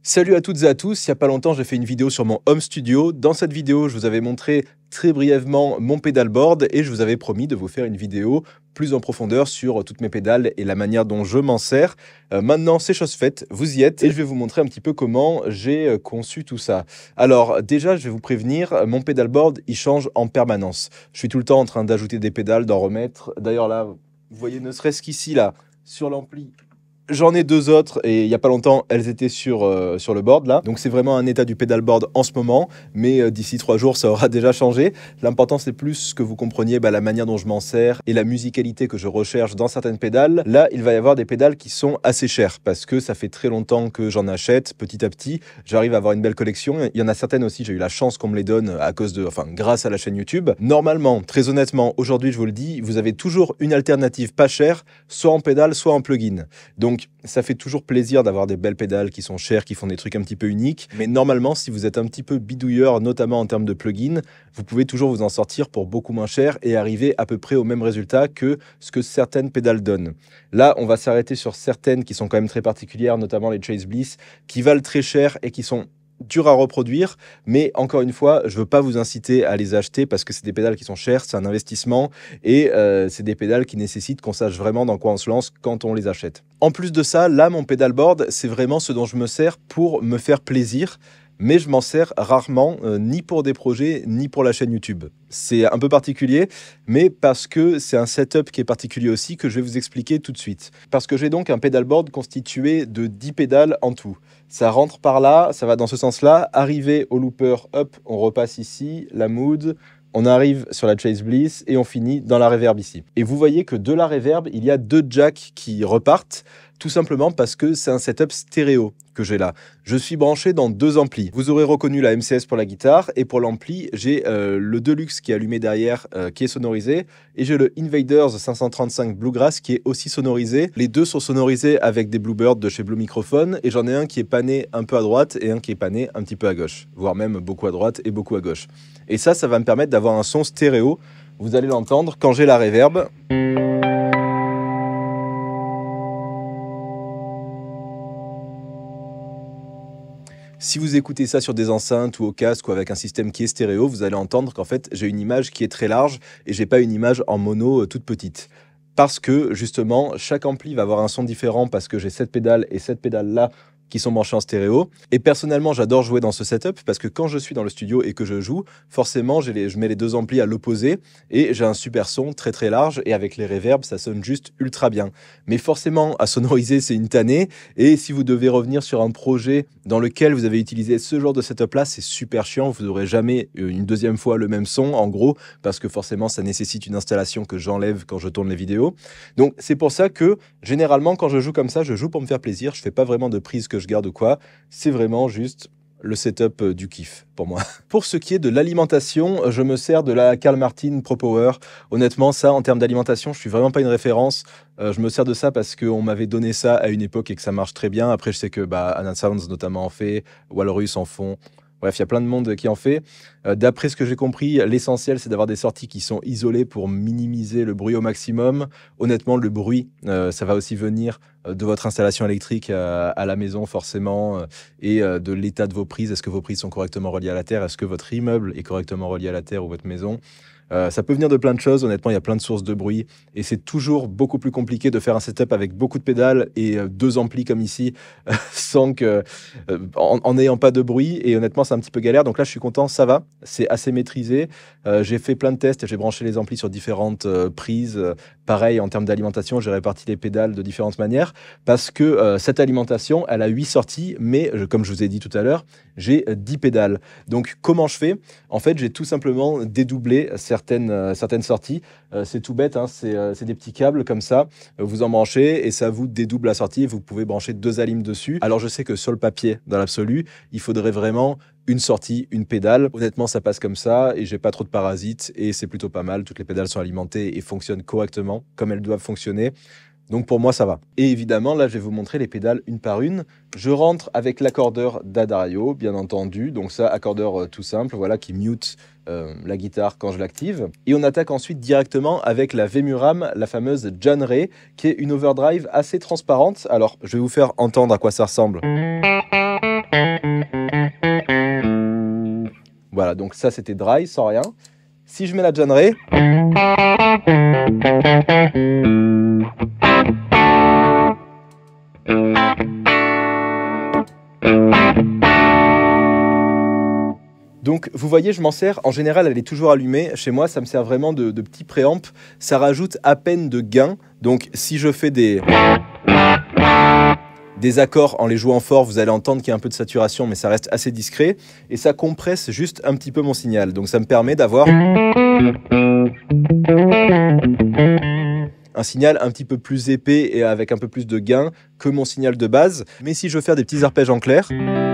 Salut à toutes et à tous, il n'y a pas longtemps j'ai fait une vidéo sur mon home studio. Dans cette vidéo je vous avais montré très brièvement mon pédalboard et je vous avais promis de vous faire une vidéo plus en profondeur sur toutes mes pédales et la manière dont je m'en sers. Maintenant c'est chose faite, vous y êtes et je vais vous montrer un petit peu comment j'ai conçu tout ça. Alors déjà je vais vous prévenir, mon pédalboard il change en permanence. Je suis tout le temps en train d'ajouter des pédales, d'en remettre. D'ailleurs là, vous voyez ne serait-ce qu'ici là, sur l'ampli. J'en ai deux autres et il n'y a pas longtemps, elles étaient sur le board là. Donc c'est vraiment un état du pedalboard en ce moment, mais d'ici 3 jours, ça aura déjà changé. L'important, c'est plus que vous compreniez la manière dont je m'en sers et la musicalité que je recherche dans certaines pédales. Là, il va y avoir des pédales qui sont assez chères parce que ça fait très longtemps que j'en achète. Petit à petit, j'arrive à avoir une belle collection. Il y en a certaines aussi, j'ai eu la chance qu'on me les donne grâce à la chaîne YouTube. Normalement, très honnêtement, aujourd'hui, je vous le dis, vous avez toujours une alternative pas chère, soit en pédale, soit en plugin. Donc, ça fait toujours plaisir d'avoir des belles pédales qui sont chères, qui font des trucs un petit peu uniques. Mais normalement, si vous êtes un petit peu bidouilleur, notamment en termes de plugins, vous pouvez toujours vous en sortir pour beaucoup moins cher et arriver à peu près au même résultat que ce que certaines pédales donnent. Là, on va s'arrêter sur certaines qui sont quand même très particulières, notamment les Chase Bliss, qui valent très cher et qui sont dur à reproduire, mais encore une fois, je ne veux pas vous inciter à les acheter parce que c'est des pédales qui sont chères, c'est un investissement et c'est des pédales qui nécessitent qu'on sache vraiment dans quoi on se lance quand on les achète. En plus de ça, là, mon pedalboard, c'est vraiment ce dont je me sers pour me faire plaisir, mais je m'en sers rarement, ni pour des projets, ni pour la chaîne YouTube. C'est un peu particulier, mais parce que c'est un setup qui est particulier aussi, que je vais vous expliquer tout de suite. Parce que j'ai donc un pedalboard constitué de 10 pédales en tout. Ça rentre par là, ça va dans ce sens-là. Arrivé au looper, hop, on repasse ici, la mood, on arrive sur la Chase Bliss et on finit dans la reverb ici. Et vous voyez que de la reverb, il y a 2 jacks qui repartent, tout simplement parce que c'est un setup stéréo que j'ai là. Je suis branché dans 2 amplis. Vous aurez reconnu la MCS pour la guitare et pour l'ampli, j'ai le Deluxe qui est allumé derrière, qui est sonorisé, et j'ai le Invaders 535 Bluegrass qui est aussi sonorisé. Les deux sont sonorisés avec des Bluebird de chez Blue Microphone et j'en ai un qui est pané un peu à droite et un qui est pané un petit peu à gauche, voire même beaucoup à droite et beaucoup à gauche. Et ça va me permettre d'avoir un son stéréo. Vous allez l'entendre quand j'ai la reverb. Si vous écoutez ça sur des enceintes ou au casque ou avec un système qui est stéréo, vous allez entendre qu'en fait, j'ai une image qui est très large et j'ai pas une image en mono toute petite. Parce que justement, chaque ampli va avoir un son différent parce que j'ai cette pédale et cette pédale-là qui sont branchés en stéréo. Et personnellement, j'adore jouer dans ce setup parce que quand je suis dans le studio et que je joue, forcément, je mets les 2 amplis à l'opposé et j'ai un super son très très large et avec les reverbs, ça sonne juste ultra bien. Mais forcément, à sonoriser, c'est une tannée et si vous devez revenir sur un projet dans lequel vous avez utilisé ce genre de setup-là, c'est super chiant. Vous n'aurez jamais une deuxième fois le même son, en gros, parce que forcément, ça nécessite une installation que j'enlève quand je tourne les vidéos. Donc, c'est pour ça que, généralement, quand je joue comme ça, je joue pour me faire plaisir. Je fais pas vraiment de prise que je garde ou quoi. C'est vraiment juste le setup du kiff pour moi. Pour ce qui est de l'alimentation, je me sers de la Carl Martin Pro Power. Honnêtement, ça, en termes d'alimentation, je suis vraiment pas une référence. Je me sers de ça parce qu'on m'avait donné ça à une époque et que ça marche très bien. Après, je sais que Anna Sounds notamment en fait, Walrus en font. Bref, il y a plein de monde qui en fait. D'après ce que j'ai compris, l'essentiel, c'est d'avoir des sorties qui sont isolées pour minimiser le bruit au maximum. Honnêtement, le bruit, ça va aussi venir de votre installation électrique à la maison, forcément, et de l'état de vos prises. Est-ce que vos prises sont correctement reliées à la terre? Est-ce que votre immeuble est correctement relié à la terre ou votre maison? Ça peut venir de plein de choses, honnêtement, il y a plein de sources de bruit et c'est toujours beaucoup plus compliqué de faire un setup avec beaucoup de pédales et 2 amplis comme ici en n'ayant pas de bruit et honnêtement c'est un petit peu galère. Donc là je suis content, ça va, c'est assez maîtrisé. J'ai fait plein de tests, j'ai branché les amplis sur différentes prises. Pareil, en termes d'alimentation, j'ai réparti les pédales de différentes manières parce que cette alimentation, elle a 8 sorties, mais comme je vous ai dit tout à l'heure, j'ai 10 pédales. Donc comment je fais? En fait, j'ai tout simplement dédoublé certaines sorties. C'est tout bête, hein, c'est des petits câbles comme ça. Vous en branchez et ça vous dédouble la sortie. Vous pouvez brancher 2 alimes dessus. Alors je sais que sur le papier, dans l'absolu, il faudrait vraiment une sortie, une pédale. Honnêtement, ça passe comme ça et j'ai pas trop de parasites et c'est plutôt pas mal. Toutes les pédales sont alimentées et fonctionnent correctement comme elles doivent fonctionner. Donc pour moi, ça va. Et évidemment, là, je vais vous montrer les pédales une par une. Je rentre avec l'accordeur d'Addario, bien entendu. Donc ça, accordeur tout simple, voilà, qui mute la guitare quand je l'active. Et on attaque ensuite directement avec la Vemuram, la fameuse John Ray, qui est une overdrive assez transparente. Alors, je vais vous faire entendre à quoi ça ressemble. Voilà, donc ça c'était dry, sans rien. Si je mets la John Ray, donc vous voyez, je m'en sers, en général elle est toujours allumée, chez moi ça me sert vraiment de petit préamp, ça rajoute à peine de gain, donc si je fais des accords en les jouant fort, vous allez entendre qu'il y a un peu de saturation, mais ça reste assez discret, et ça compresse juste un petit peu mon signal, donc ça me permet d'avoir un signal un petit peu plus épais et avec un peu plus de gain que mon signal de base, mais si je veux faire des petits arpèges en clair,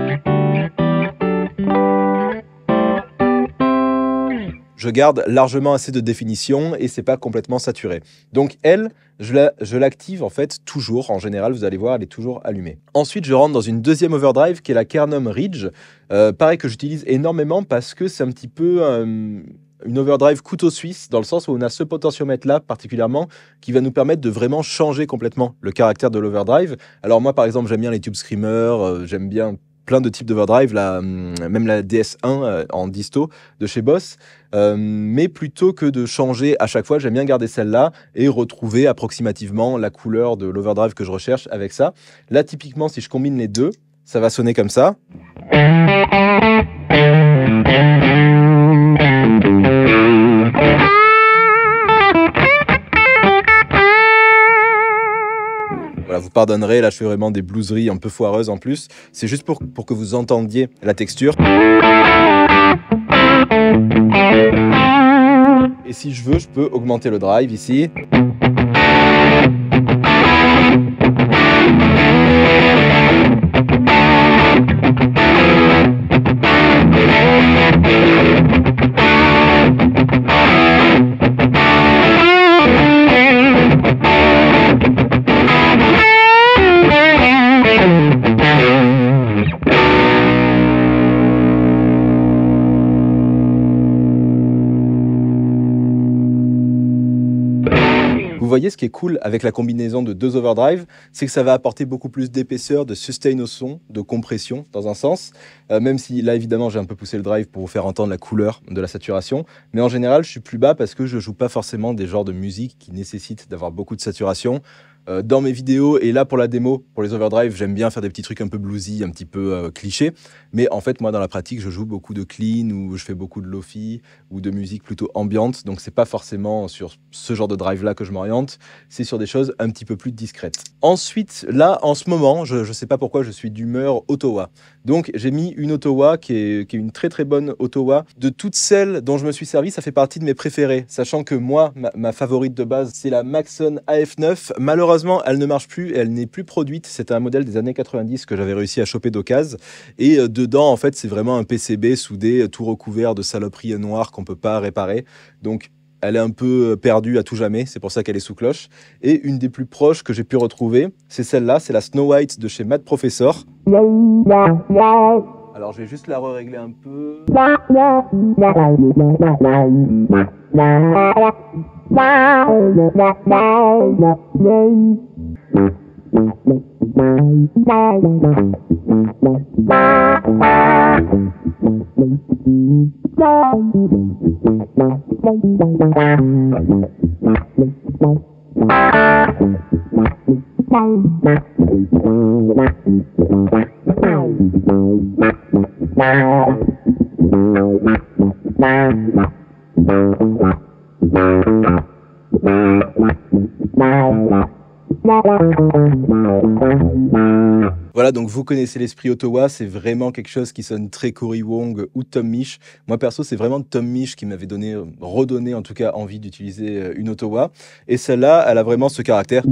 je garde largement assez de définition et c'est pas complètement saturé. Donc elle, je l'active en fait toujours. En général, vous allez voir, elle est toujours allumée. Ensuite, je rentre dans une deuxième overdrive qui est la Kernum Ridge. Pareil, que j'utilise énormément parce que c'est un petit peu une overdrive couteau suisse, dans le sens où on a ce potentiomètre là particulièrement qui va nous permettre de vraiment changer complètement le caractère de l'overdrive. Alors moi par exemple, j'aime bien les Tube Screamer, j'aime bien plein de types d'overdrive, même la DS1 en disto de chez Boss. Mais plutôt que de changer à chaque fois, j'aime bien garder celle-là et retrouver approximativement la couleur de l'overdrive que je recherche avec ça. Là, typiquement, si je combine les deux, ça va sonner comme ça. Voilà, vous pardonnerez, là je fais vraiment des blueseries un peu foireuses en plus. C'est juste pour que vous entendiez la texture. Et si je veux, je peux augmenter le drive ici. Vous voyez, ce qui est cool avec la combinaison de deux overdrive, c'est que ça va apporter beaucoup plus d'épaisseur, de sustain au son, de compression dans un sens, même si là évidemment j'ai un peu poussé le drive pour vous faire entendre la couleur de la saturation, mais en général je suis plus bas parce que je joue pas forcément des genres de musique qui nécessitent d'avoir beaucoup de saturation. Dans mes vidéos et là pour la démo, pour les overdrive, j'aime bien faire des petits trucs un peu bluesy, un petit peu clichés, mais en fait moi dans la pratique je joue beaucoup de clean ou je fais beaucoup de lo-fi ou de musique plutôt ambiante, donc c'est pas forcément sur ce genre de drive là que je m'oriente, c'est sur des choses un petit peu plus discrètes. Ensuite là en ce moment, je sais pas pourquoi je suis d'humeur Ottawa, donc j'ai mis une Ottawa qui est une très très bonne Ottawa. De toutes celles dont je me suis servi, ça fait partie de mes préférées, sachant que moi ma favorite de base c'est la Maxon AF9. Malheureusement elle ne marche plus, elle n'est plus produite, c'était un modèle des années 90 que j'avais réussi à choper d'occasion, et dedans en fait c'est vraiment un PCB soudé tout recouvert de saloperies noires qu'on peut pas réparer, donc elle est un peu perdue à tout jamais, c'est pour ça qu'elle est sous cloche. Et une des plus proches que j'ai pu retrouver, c'est celle-là, c'est la Snow White de chez Mad Professor. Alors je vais juste la régler un peu. Voilà, donc vous connaissez l'esprit Ottawa, c'est vraiment quelque chose qui sonne très Cory Wong ou Tom Misch. Moi perso, c'est vraiment Tom Misch qui m'avait redonné en tout cas envie d'utiliser une Ottawa. Et celle-là, elle a vraiment ce caractère.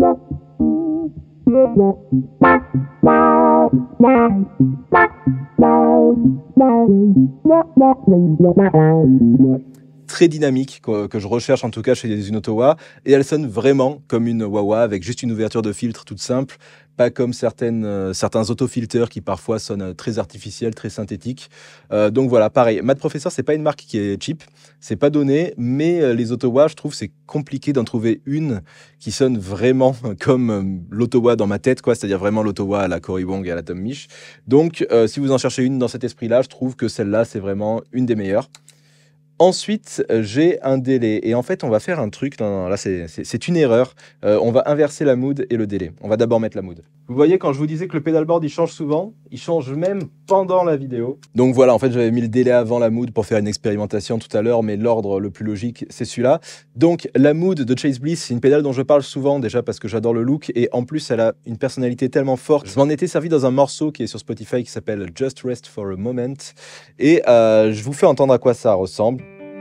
Très dynamique, que je recherche en tout cas chez une Ottawa, et elle sonne vraiment comme une wah-wah avec juste une ouverture de filtre toute simple, pas comme certains autofilters qui parfois sonnent très artificiels, très synthétiques. Donc voilà, pareil, Math Professor, c'est pas une marque qui est cheap, c'est pas donné, mais les Ottawa, je trouve c'est compliqué d'en trouver une qui sonne vraiment comme l'Ottawa dans ma tête, quoi, c'est-à-dire vraiment l'Ottawa à la Cory Wong et à la Tom Misch. Donc si vous en cherchez une dans cet esprit-là, je trouve que celle-là, c'est vraiment une des meilleures. Ensuite, j'ai un délai et en fait, on va faire un truc, non, là c'est une erreur, on va inverser la mood et le délai. On va d'abord mettre la mood. Vous voyez, quand je vous disais que le pedalboard, il change souvent, il change même pendant la vidéo. Donc voilà, en fait, j'avais mis le délai avant la mood pour faire une expérimentation tout à l'heure, mais l'ordre le plus logique, c'est celui-là. Donc la mood de Chase Bliss, c'est une pédale dont je parle souvent, déjà parce que j'adore le look, et en plus, elle a une personnalité tellement forte. Je m'en étais servi dans un morceau qui est sur Spotify qui s'appelle Just Rest for a Moment, et je vous fais entendre à quoi ça ressemble.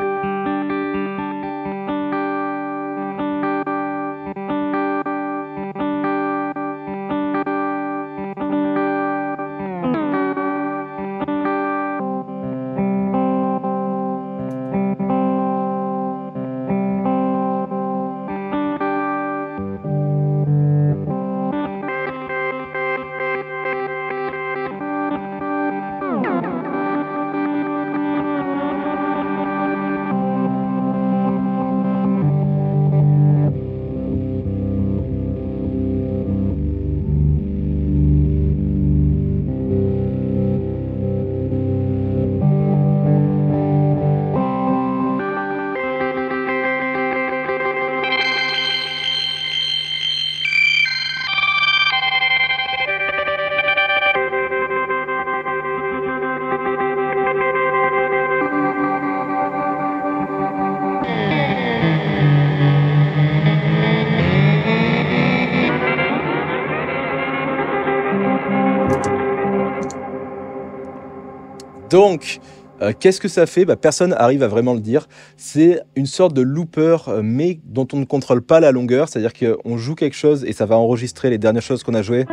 Donc, qu'est-ce que ça fait? Personne n'arrive à vraiment le dire. C'est une sorte de looper, mais dont on ne contrôle pas la longueur. C'est-à-dire qu'on joue quelque chose et ça va enregistrer les dernières choses qu'on a jouées.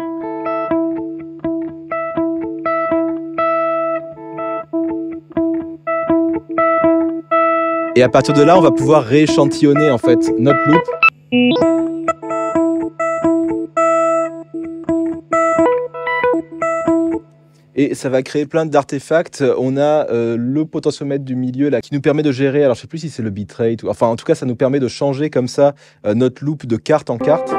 Et à partir de là, on va pouvoir rééchantillonner en fait notre loop. Et ça va créer plein d'artefacts. On a le potentiomètre du milieu là, qui nous permet de gérer, alors je sais plus si c'est le bitrate, enfin en tout cas ça nous permet de changer comme ça notre loop de carte en carte.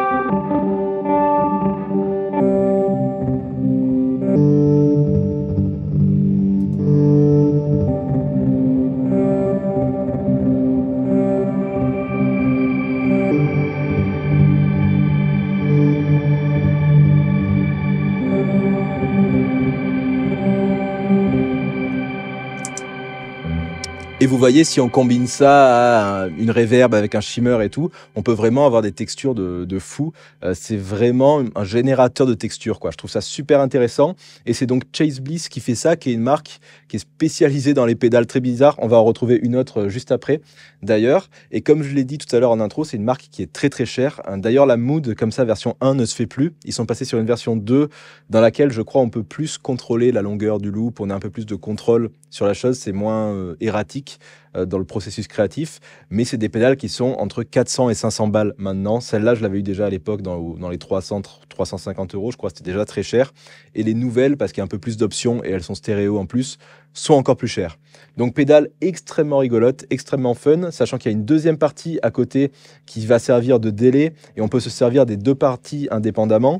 Et vous voyez, si on combine ça à une reverb avec un shimmer et tout, on peut vraiment avoir des textures de fou. C'est vraiment un générateur de textures, quoi. Je trouve ça super intéressant. Et c'est donc Chase Bliss qui fait ça, qui est une marque qui est spécialisée dans les pédales très bizarres. On va en retrouver une autre juste après, d'ailleurs. Et comme je l'ai dit tout à l'heure en intro, c'est une marque qui est très très chère. D'ailleurs, la Mood, comme ça, version 1 ne se fait plus. Ils sont passés sur une version 2 dans laquelle, je crois, on peut plus contrôler la longueur du loop. On a un peu plus de contrôle sur la chose. C'est moins erratique dans le processus créatif, mais c'est des pédales qui sont entre 400 et 500 balles maintenant. Celle-là, je l'avais eu déjà à l'époque dans les 350 euros, je crois que c'était déjà très cher. Et les nouvelles, parce qu'il y a un peu plus d'options et elles sont stéréo en plus, sont encore plus chères. Donc pédale extrêmement rigolote, extrêmement fun, sachant qu'il y a une deuxième partie à côté qui va servir de délai et on peut se servir des deux parties indépendamment.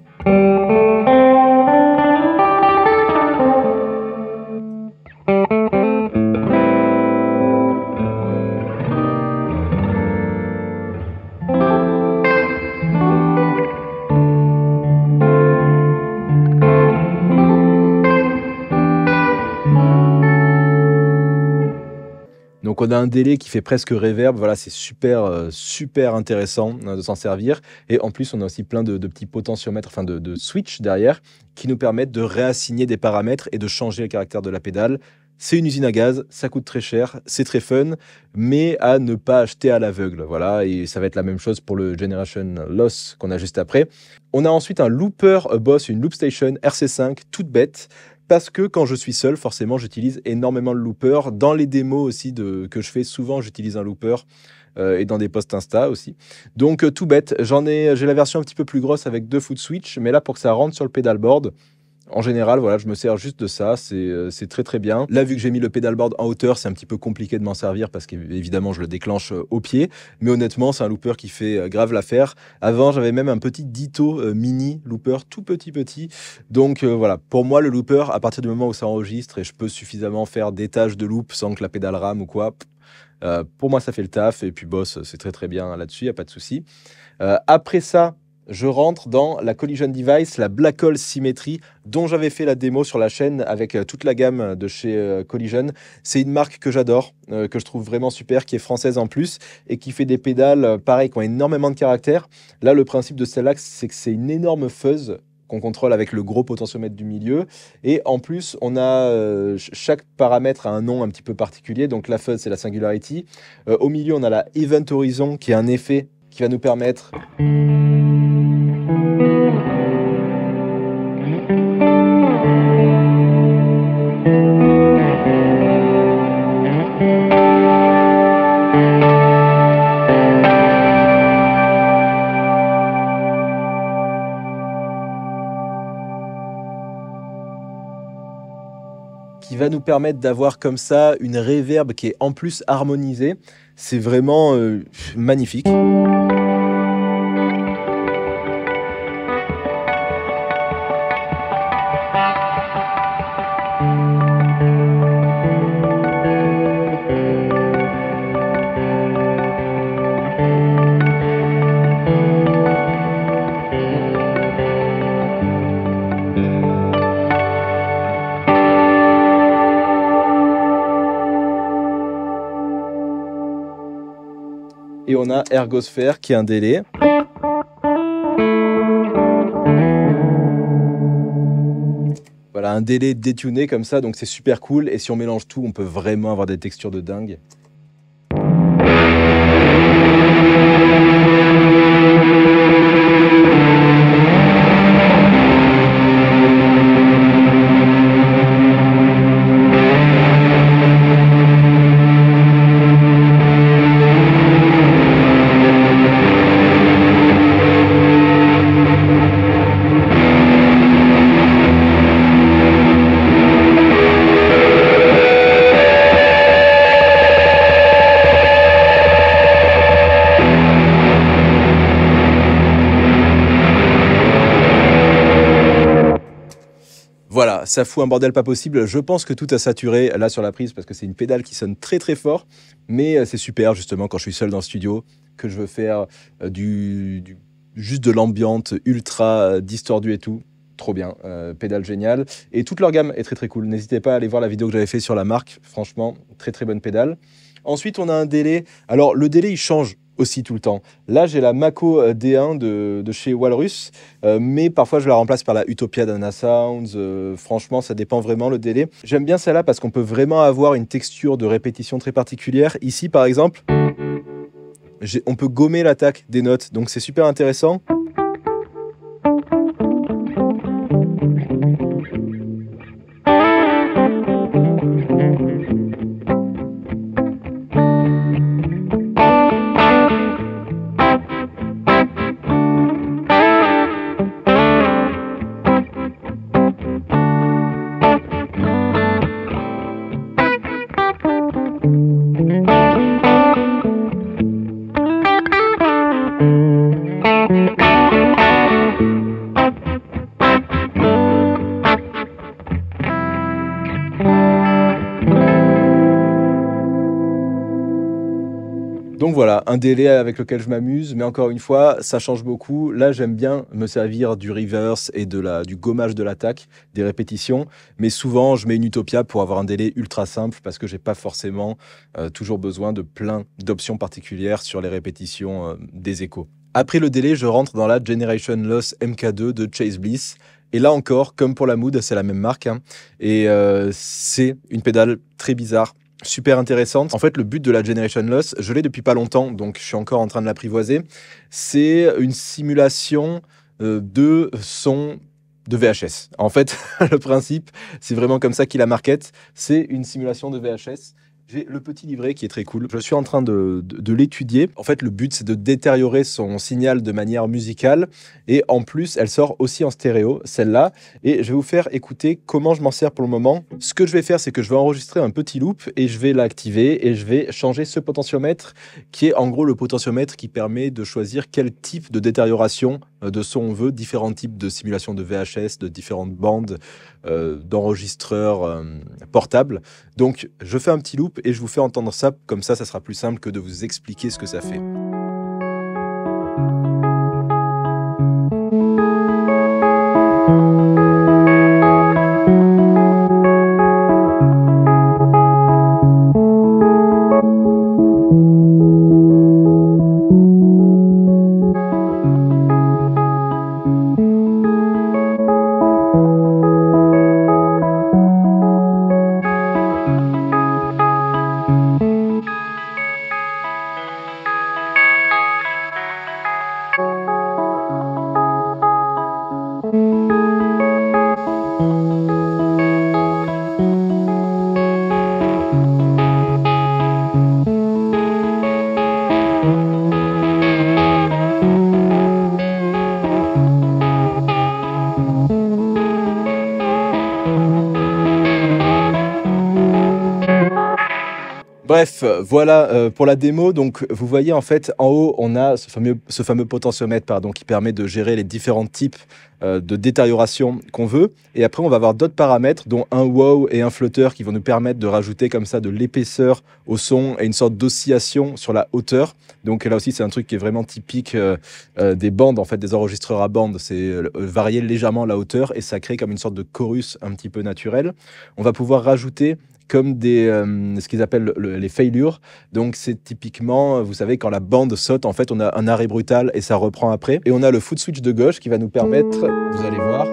Donc on a un délai qui fait presque reverb, voilà, c'est super, super intéressant de s'en servir. Et en plus, on a aussi plein de petits potentiomètres, enfin de switch derrière, qui nous permettent de réassigner des paramètres et de changer le caractère de la pédale. C'est une usine à gaz, ça coûte très cher, c'est très fun, mais à ne pas acheter à l'aveugle, voilà. Et ça va être la même chose pour le Generation Loss qu'on a juste après. On a ensuite un looper Boss, une Loopstation RC5, toute bête. Parce que quand je suis seul, forcément, j'utilise énormément le looper. Dans les démos aussi que je fais, souvent, j'utilise un looper. et dans des posts Insta aussi. Donc tout bête, j'ai la version un petit peu plus grosse avec 2 foot switch, mais là pour que ça rentre sur le pédalboard, en général, voilà, je me sers juste de ça, c'est très très bien. Là, vu que j'ai mis le pedalboard en hauteur, c'est un petit peu compliqué de m'en servir parce qu'évidemment, je le déclenche au pied. Mais honnêtement, c'est un looper qui fait grave l'affaire. Avant, j'avais même un petit Ditto mini looper, tout petit. Donc voilà, pour moi, le looper, à partir du moment où ça enregistre et je peux suffisamment faire des tâches de loop sans que la pédale rame ou quoi, pour moi, ça fait le taf. Et puis, boss, c'est très très bien là-dessus, il n'y a pas de souci. Après ça, je rentre dans la Collision Device, la Black Hole Symmetry, dont j'avais fait la démo sur la chaîne avec toute la gamme de chez Collision. C'est une marque que j'adore, que je trouve vraiment super, qui est française en plus, et qui fait des pédales, pareil, qui ont énormément de caractère. Là, le principe de celle-là, c'est que c'est une énorme fuzz qu'on contrôle avec le gros potentiomètre du milieu. Et en plus, on a chaque paramètre a un nom un petit peu particulier. Donc la fuzz, c'est la singularity. Au milieu, on a la Event Horizon, qui est un effet qui va nous permettre d'avoir comme ça une reverb qui est en plus harmonisée. C'est vraiment magnifique. Et on a Ergosphere qui est un délai. Voilà, un délai détuné comme ça, donc c'est super cool. Et si on mélange tout, on peut vraiment avoir des textures de dingue. Voilà, ça fout un bordel pas possible. Je pense que tout a saturé là sur la prise parce que c'est une pédale qui sonne très très fort. Mais c'est super justement quand je suis seul dans le studio, que je veux faire juste de l'ambiante ultra distordu et tout. Trop bien, pédale géniale. Et toute leur gamme est très très cool. N'hésitez pas à aller voir la vidéo que j'avais fait sur la marque. Franchement, très très bonne pédale. Ensuite, on a un délai. Alors, le délai, il change aussi tout le temps. Là, j'ai la Mako D1 de chez Walrus, mais parfois, je la remplace par la Utopia d'Anna Sounds. Franchement, ça dépend vraiment le délai. J'aime bien celle-là parce qu'on peut vraiment avoir une texture de répétition très particulière. Ici, par exemple, on peut gommer l'attaque des notes, donc c'est super intéressant. Donc voilà, un délai avec lequel je m'amuse, mais encore une fois, ça change beaucoup. Là, j'aime bien me servir du reverse et du gommage de l'attaque, des répétitions, mais souvent, je mets une Utopia pour avoir un délai ultra simple parce que j'ai pas forcément toujours besoin de plein d'options particulières sur les répétitions des échos. Après le délai, je rentre dans la Generation Loss MK2 de Chase Bliss. Et là encore, comme pour la Mood, c'est la même marque, hein, et c'est une pédale très bizarre, super intéressante. En fait, le but de la Generation Loss, je l'ai depuis pas longtemps, donc je suis encore en train de l'apprivoiser. C'est une simulation de son de VHS. En fait, le principe, c'est vraiment comme ça qu'il la market. C'est une simulation de VHS. J'ai le petit livret qui est très cool. Je suis en train de l'étudier. En fait, le but, c'est de détériorer son signal de manière musicale. Et en plus, elle sort aussi en stéréo, celle-là. Et je vais vous faire écouter comment je m'en sers pour le moment. Ce que je vais faire, c'est que je vais enregistrer un petit loop et je vais l'activer et je vais changer ce potentiomètre qui est en gros le potentiomètre qui permet de choisir quel type de détérioration de son on veut, différents types de simulation de VHS, de différentes bandes, d'enregistreurs portables. Donc, je fais un petit loop et je vous fais entendre ça. Comme ça sera plus simple que de vous expliquer ce que ça fait. Bref, voilà pour la démo. Donc, vous voyez, en fait, en haut, on a ce fameux potentiomètre qui permet de gérer les différents types de détérioration qu'on veut. Et après, on va avoir d'autres paramètres, dont un wow et un flotteur qui vont nous permettre de rajouter comme ça de l'épaisseur au son et une sorte d'oscillation sur la hauteur. Donc là aussi, c'est un truc qui est vraiment typique des bandes, en fait, des enregistreurs à bande. C'est varier légèrement la hauteur et ça crée comme une sorte de chorus un petit peu naturel. On va pouvoir rajouter comme ce qu'ils appellent les failures. Donc c'est typiquement, vous savez, quand la bande saute, en fait, on a un arrêt brutal et ça reprend après. Et on a le foot switch de gauche qui va nous permettre, vous allez voir,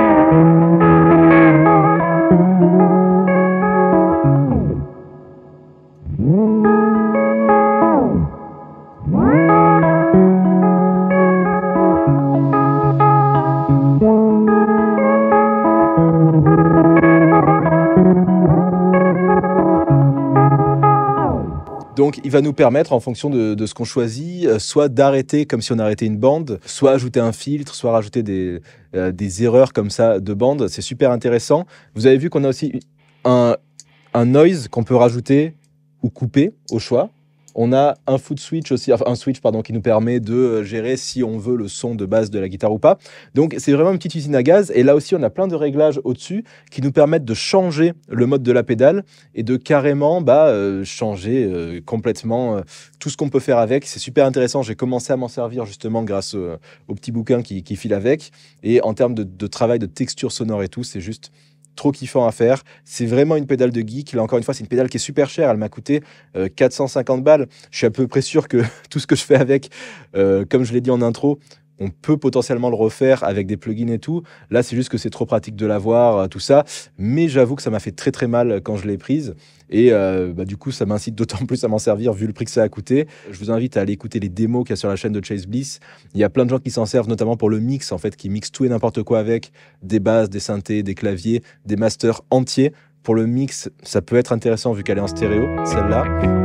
donc, il va nous permettre, en fonction de ce qu'on choisit, soit d'arrêter comme si on arrêtait une bande, soit ajouter un filtre, soit rajouter des erreurs comme ça de bande. C'est super intéressant. Vous avez vu qu'on a aussi un noise qu'on peut rajouter ou couper au choix. On a un foot switch aussi, enfin un switch qui nous permet de gérer si on veut le son de base de la guitare ou pas. Donc c'est vraiment une petite usine à gaz. Et là aussi, on a plein de réglages au-dessus qui nous permettent de changer le mode de la pédale et de carrément changer complètement tout ce qu'on peut faire avec. C'est super intéressant. J'ai commencé à m'en servir justement grâce au petit bouquin qui file avec. Et en termes de travail de texture sonore et tout, c'est juste trop kiffant à faire. C'est vraiment une pédale de geek. Là, encore une fois, c'est une pédale qui est super chère. Elle m'a coûté 450 balles. Je suis à peu près sûr que tout ce que je fais avec, comme je l'ai dit en intro, on peut potentiellement le refaire avec des plugins et tout. Là, c'est juste que c'est trop pratique de l'avoir, tout ça. Mais j'avoue que ça m'a fait très très mal quand je l'ai prise. Et du coup, ça m'incite d'autant plus à m'en servir vu le prix que ça a coûté. Je vous invite à aller écouter les démos qu'il y a sur la chaîne de Chase Bliss. Il y a plein de gens qui s'en servent, notamment pour le mix, en fait, qui mixent tout et n'importe quoi avec des basses, des synthés, des claviers, des masters entiers. Pour le mix, ça peut être intéressant vu qu'elle est en stéréo, celle-là.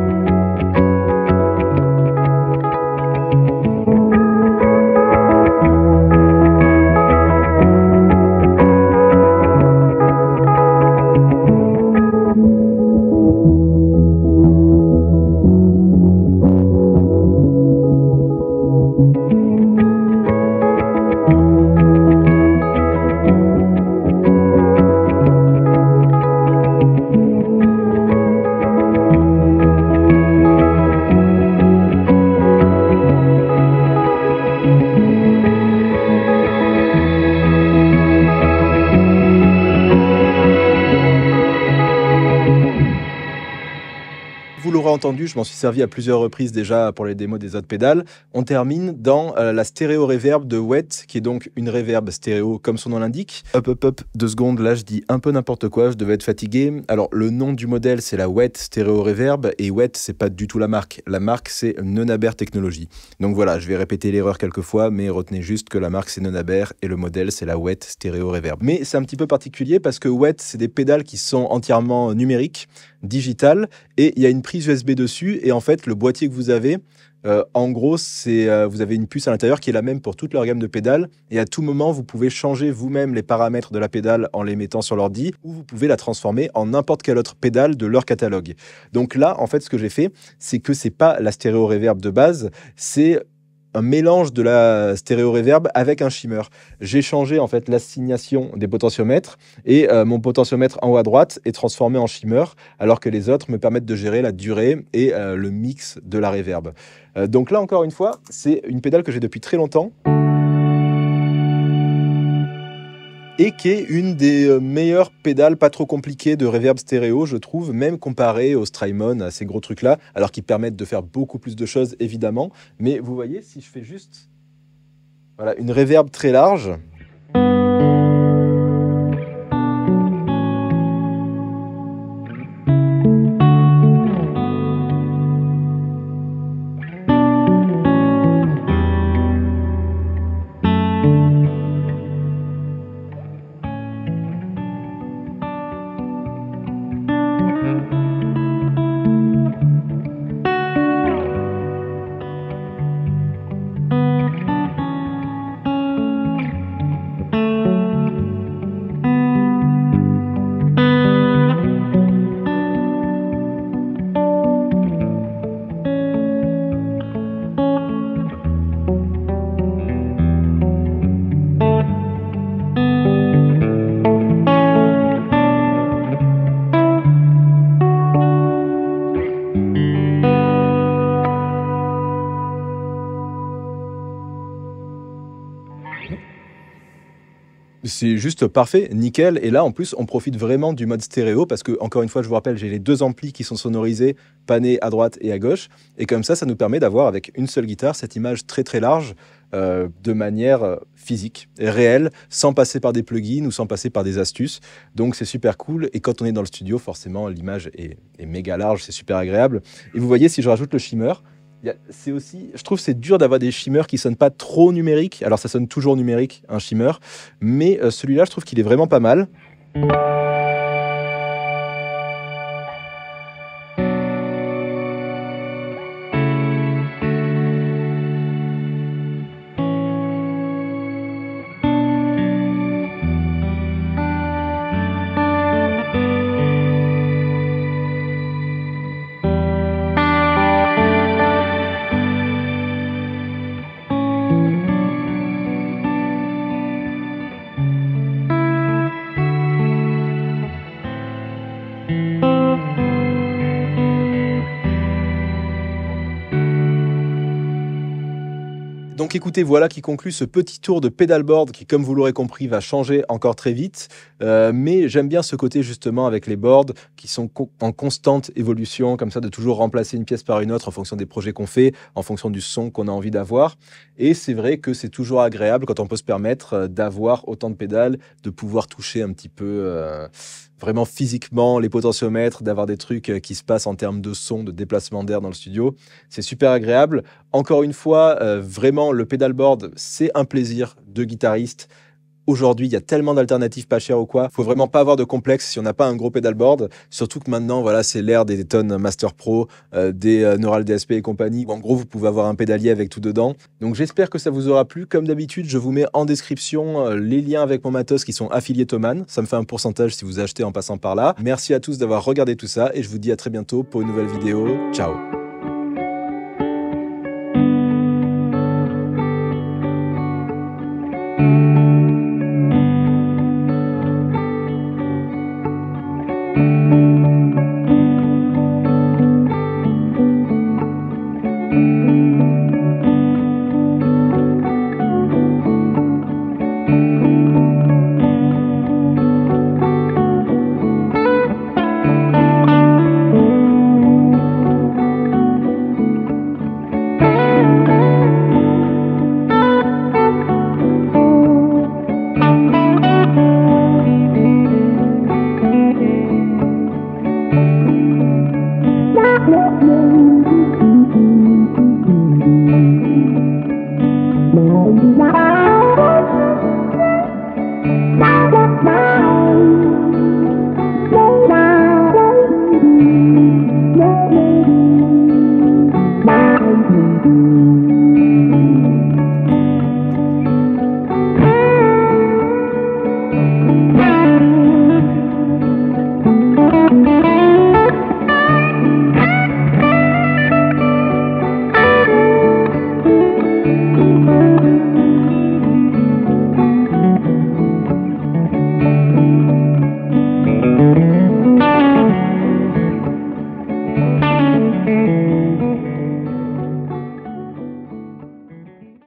Vous l'aurez entendu, je m'en suis servi à plusieurs reprises déjà pour les démos des autres pédales. On termine dans la stéréo reverb de Wet, qui est donc une reverb stéréo comme son nom l'indique. Hop, 2 secondes, là je dis un peu n'importe quoi, je devais être fatigué. Alors le nom du modèle c'est la Wet Stereo Reverb, et Wet c'est pas du tout la marque. La marque c'est Nonaber Technology. Donc voilà, je vais répéter l'erreur quelques fois, mais retenez juste que la marque c'est Nonaber et le modèle c'est la Wet Stereo Reverb. Mais c'est un petit peu particulier parce que Wet c'est des pédales qui sont entièrement numériques. digital et il y a une prise USB dessus. Et en fait, le boîtier que vous avez, en gros, vous avez une puce à l'intérieur qui est la même pour toute leur gamme de pédales. Et à tout moment, vous pouvez changer vous-même les paramètres de la pédale en les mettant sur l'ordi ou vous pouvez la transformer en n'importe quelle autre pédale de leur catalogue. Donc là, en fait, ce que j'ai fait, c'est que c'est pas la stéréo reverb de base, c'est un mélange de la stéréo reverb avec un shimmer. J'ai changé en fait l'assignation des potentiomètres et mon potentiomètre en haut à droite est transformé en shimmer alors que les autres me permettent de gérer la durée et le mix de la reverb. Donc là encore une fois, c'est une pédale que j'ai depuis très longtemps et qui est une des meilleures pédales pas trop compliquées de reverb stéréo, je trouve, même comparé au Strymon, à ces gros trucs-là, alors qu'ils permettent de faire beaucoup plus de choses, évidemment. Mais vous voyez, si je fais juste voilà, une reverb très large, c'est juste parfait, nickel. Et là, en plus, on profite vraiment du mode stéréo parce que, encore une fois, je vous rappelle, j'ai les deux amplis qui sont sonorisés, panés à droite et à gauche. Et comme ça nous permet d'avoir avec une seule guitare cette image très très large de manière physique et réelle, sans passer par des plugins ou sans passer par des astuces. Donc c'est super cool. Et quand on est dans le studio, forcément, l'image est méga large, c'est super agréable. Et vous voyez, si je rajoute le shimmer, c'est aussi, je trouve c'est dur d'avoir des shimmers qui sonnent pas trop numériques. Alors ça sonne toujours numérique, un shimmer, mais celui-là, je trouve qu'il est vraiment pas mal. Donc écoutez, voilà qui conclut ce petit tour de pedalboard qui, comme vous l'aurez compris, va changer encore très vite. Mais j'aime bien ce côté justement avec les boards qui sont en constante évolution, comme ça de toujours remplacer une pièce par une autre en fonction des projets qu'on fait, en fonction du son qu'on a envie d'avoir. Et c'est vrai que c'est toujours agréable quand on peut se permettre d'avoir autant de pédales, de pouvoir toucher un petit peu vraiment physiquement les potentiomètres, d'avoir des trucs qui se passent en termes de son, de déplacement d'air dans le studio. C'est super agréable. Encore une fois, vraiment, le pedalboard, c'est un plaisir de guitariste. Aujourd'hui, il y a tellement d'alternatives pas chères ou quoi. Faut vraiment pas avoir de complexe si on n'a pas un gros pedalboard. Surtout que maintenant, voilà, c'est l'ère des Tone Master Pro, des Neural DSP et compagnie. Où en gros, vous pouvez avoir un pédalier avec tout dedans. Donc j'espère que ça vous aura plu. Comme d'habitude, je vous mets en description les liens avec mon matos qui sont affiliés Thomann. Ça me fait un pourcentage si vous achetez en passant par là. Merci à tous d'avoir regardé tout ça et je vous dis à très bientôt pour une nouvelle vidéo. Ciao!